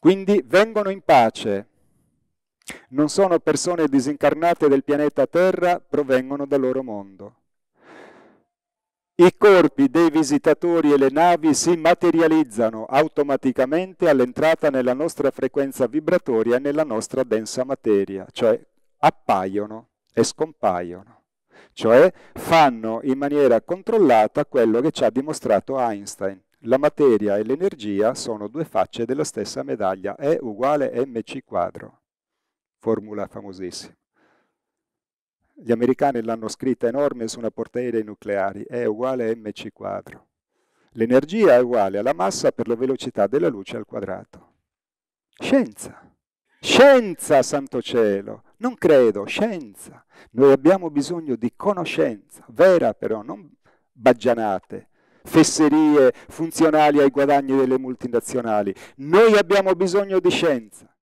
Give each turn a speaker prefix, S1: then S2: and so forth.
S1: Quindi vengono in pace. Non sono persone disincarnate del pianeta Terra, provengono dal loro mondo. I corpi dei visitatori e le navi si materializzano automaticamente all'entrata nella nostra frequenza vibratoria e nella nostra densa materia, cioè appaiono e scompaiono, cioè fanno in maniera controllata quello che ci ha dimostrato Einstein. La materia e l'energia sono due facce della stessa medaglia, E uguale mc quadro, formula famosissima. Gli americani l'hanno scritta enorme su una portaerei nucleari, E uguale mc quadro. L'energia è uguale alla massa per la velocità della luce al quadrato. Scienza. Scienza, santo cielo. Non credo, scienza. Noi abbiamo bisogno di conoscenza, vera però, non baggianate, fesserie funzionali ai guadagni delle multinazionali. Noi abbiamo bisogno di scienza.